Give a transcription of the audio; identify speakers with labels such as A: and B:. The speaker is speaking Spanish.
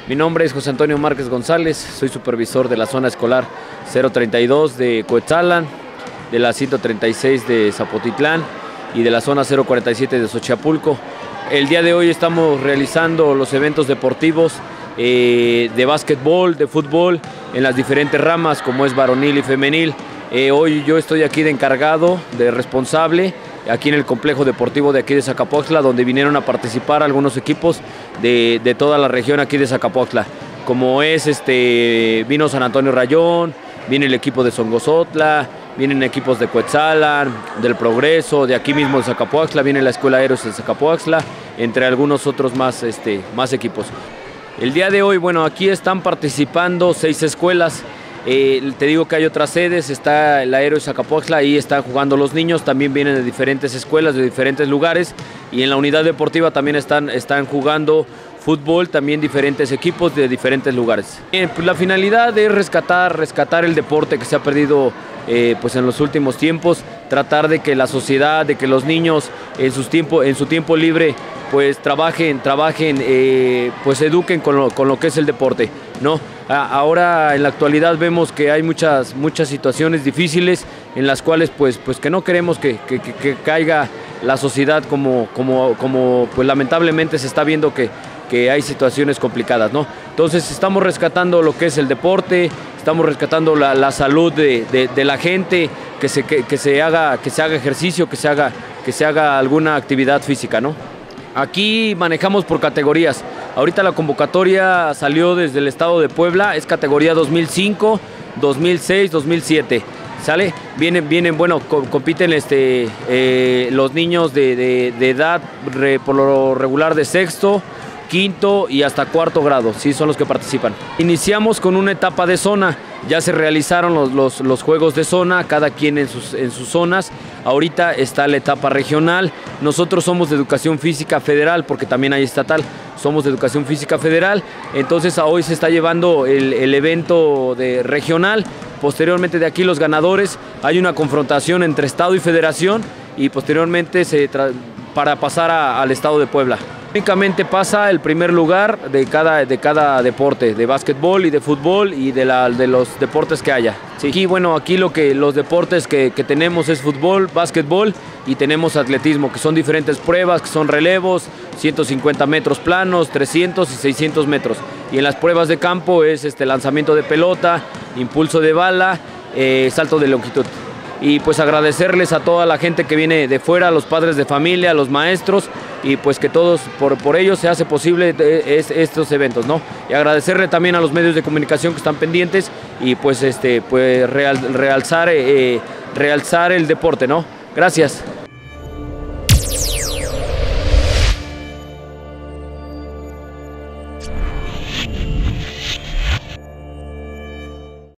A: Mi nombre es José Antonio Márquez González, soy supervisor de la zona escolar 032 de Coetzalan, de la 136 de Zapotitlán y de la zona 047 de Xochapulco. El día de hoy estamos realizando los eventos deportivos de básquetbol, de fútbol, en las diferentes ramas como es varonil y femenil. Hoy yo estoy aquí de encargado, de responsable, aquí en el complejo deportivo de aquí de Zacapoaxtla, donde vinieron a participar algunos equipos de toda la región aquí de Zacapoaxtla, como es vino San Antonio Rayón, viene el equipo de Songozotla, vienen equipos de Coetzalan, del Progreso, de aquí mismo de Zacapoaxtla, viene la Escuela Héroes de Zacapoaxtla, entre algunos otros más equipos. El día de hoy, bueno, aquí están participando 6 escuelas. Te digo que hay otras sedes, está la Héroes Zacapoaxtla, ahí están jugando los niños, también vienen de diferentes escuelas, de diferentes lugares, y en la unidad deportiva también están jugando fútbol, también diferentes equipos de diferentes lugares. Pues la finalidad es rescatar el deporte que se ha perdido pues en los últimos tiempos, tratar de que la sociedad, de que los niños en su tiempo libre pues trabajen, pues eduquen con lo que es el deporte, ¿no? Ahora en la actualidad vemos que hay muchas situaciones difíciles en las cuales pues que no queremos que caiga la sociedad como pues lamentablemente se está viendo que hay situaciones complicadas, ¿no? Entonces estamos rescatando lo que es el deporte, estamos rescatando la salud de la gente, que se haga ejercicio, que se haga alguna actividad física, ¿no? Aquí manejamos por categorías. Ahorita la convocatoria salió desde el estado de Puebla, es categoría 2005, 2006, 2007. ¿Sale? Vienen, bueno, compiten los niños de edad por lo regular de sexto, quinto y hasta cuarto grado, sí, son los que participan. Iniciamos con una etapa de zona, ya se realizaron los juegos de zona, cada quien en sus zonas. Ahorita está la etapa regional. Nosotros somos de Educación Física Federal, porque también hay estatal, somos de Educación Física Federal. Entonces hoy se está llevando el evento de regional. Posteriormente de aquí los ganadores, hay una confrontación entre estado y federación, y posteriormente para pasar al estado de Puebla. Únicamente pasa el primer lugar de cada deporte, de básquetbol y de fútbol y de los deportes que haya. Sí. Aquí los deportes que tenemos es fútbol, básquetbol y tenemos atletismo, que son diferentes pruebas, que son relevos, 150 metros planos, 300 y 600 metros. Y en las pruebas de campo es lanzamiento de pelota, impulso de bala, salto de longitud. Y pues agradecerles a toda la gente que viene de fuera, a los padres de familia, a los maestros, y pues que todos, por ellos se hace posible estos eventos, ¿no? Y agradecerle también a los medios de comunicación que están pendientes y pues, realzar el deporte, ¿no? Gracias.